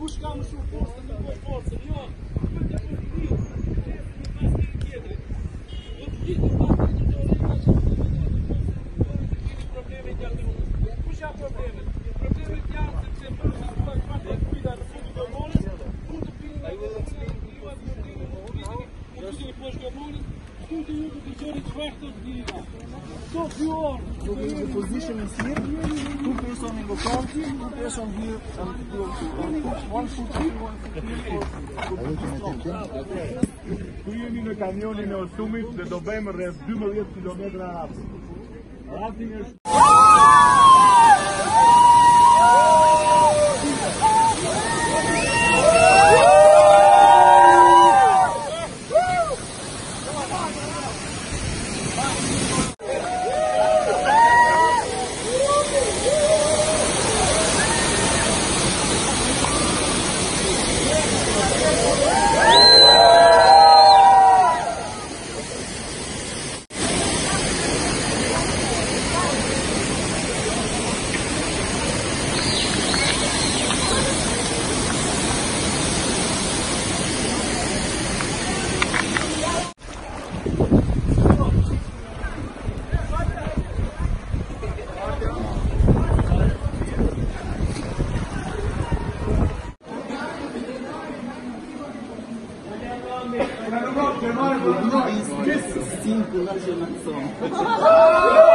buscamos o força, não com força, melhor. The position is here, 2 person in the front, 2 person here, and 1 foot here, 1 foot here. Toen jullie een camion in de summit, de november heeft 12 kilometer aan af. Lating is... These 5 nacionais são.